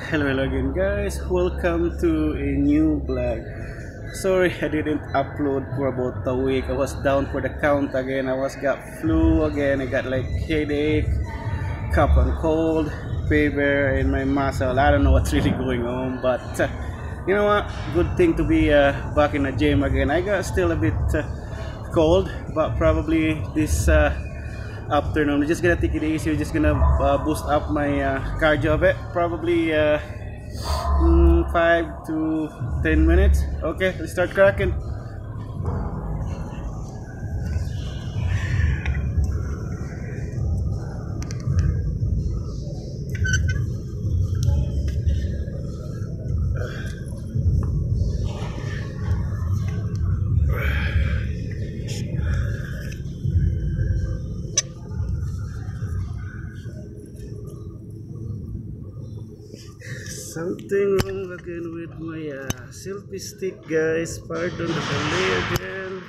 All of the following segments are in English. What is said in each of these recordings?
Hello again guys, welcome to a new vlog. Sorry I didn't upload for about a week. I was down for the count again. I was got flu again. I got like headache, cough and cold, fever in my muscle. I don't know what's really going on, but you know what, good thing to be back in the gym again. I got still a bit cold, but probably this afternoon we're just gonna take it easy. We're just gonna boost up my cardio a bit, probably 5 to 10 minutes. Okay, let's start cracking. Something wrong again with my selfie stick, guys. Pardon the delay again.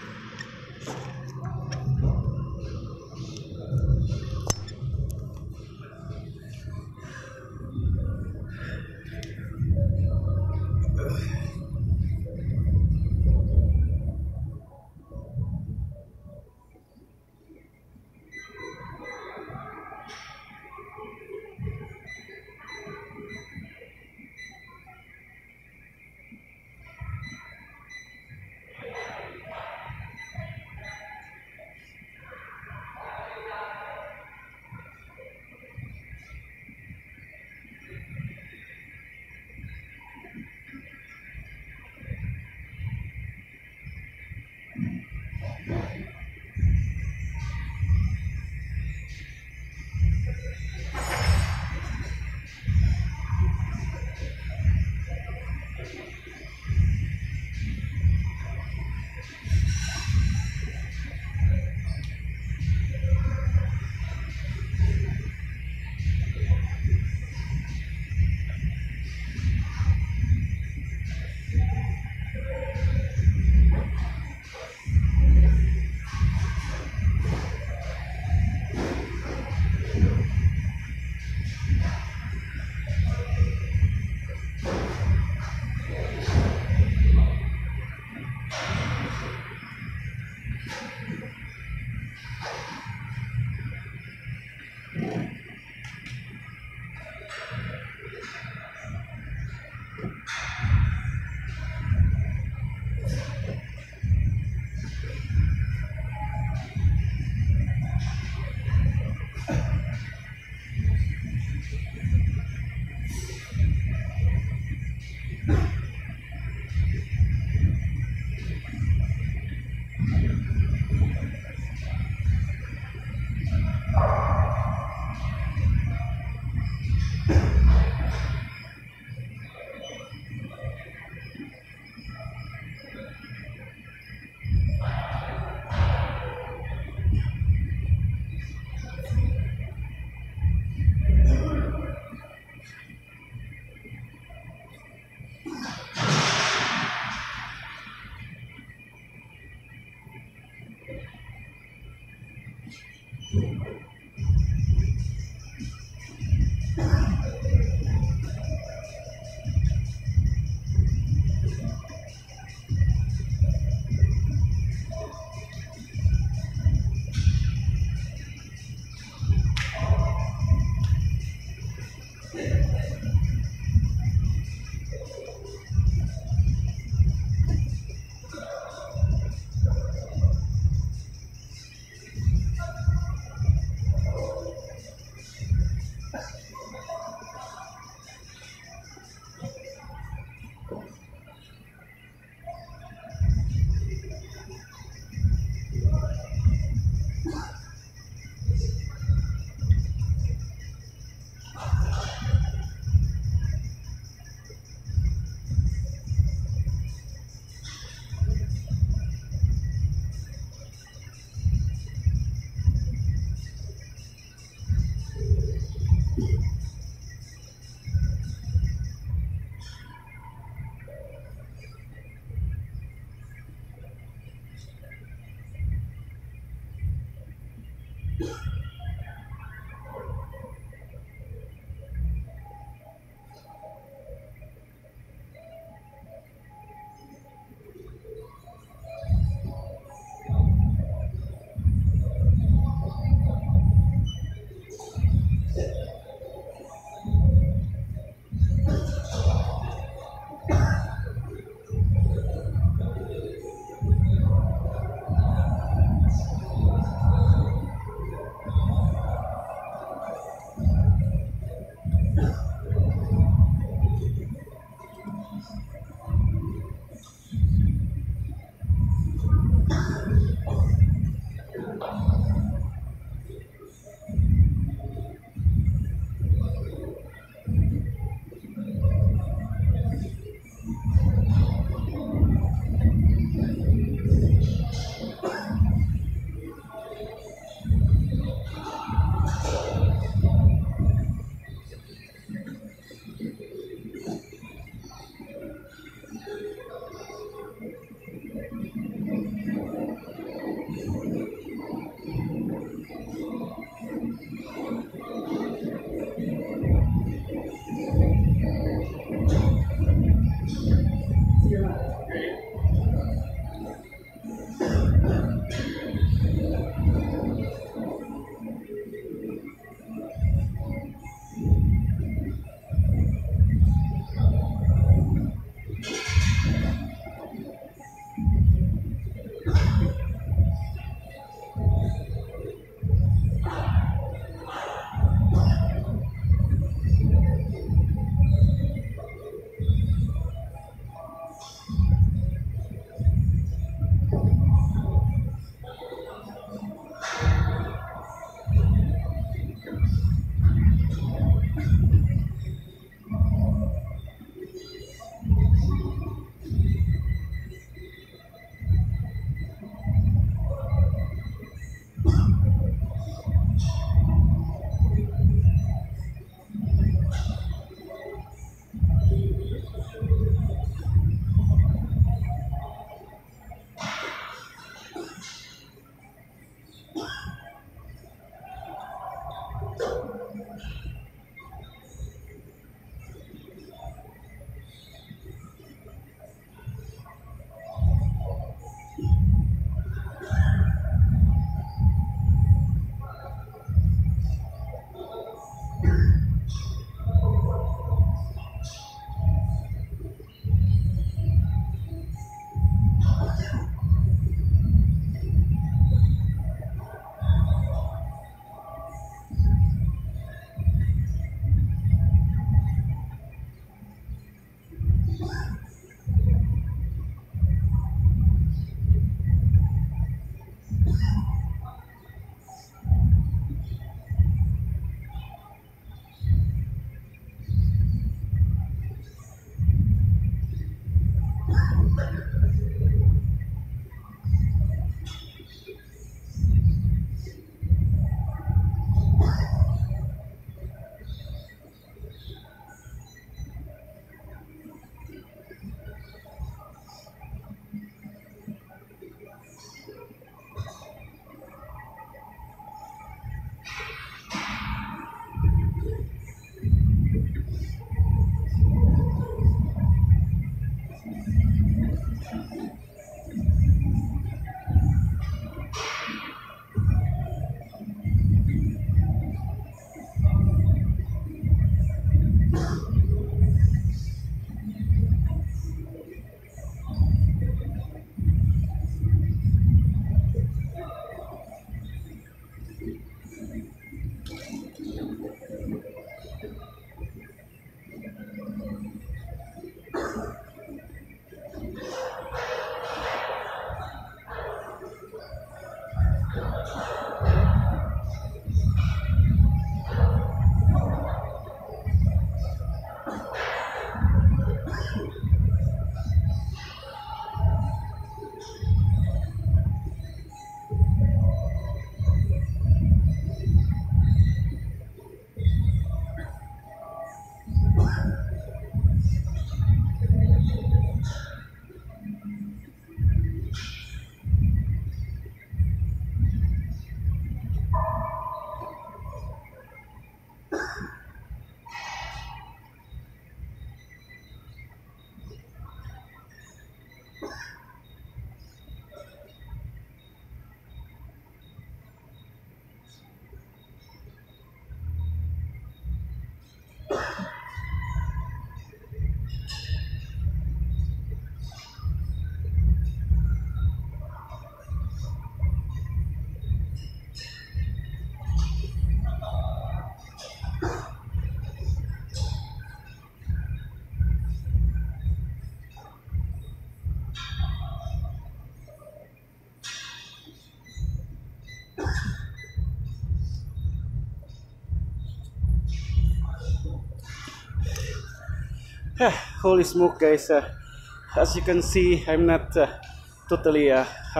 Holy smoke, guys! As you can see, I'm not totally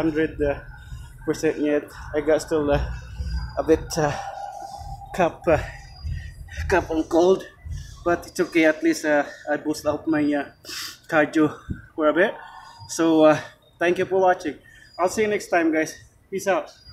100% yet. I got still a bit cup on cold, but it's okay. At least I boost up my cardio for a bit. So thank you for watching. I'll see you next time, guys. Peace out.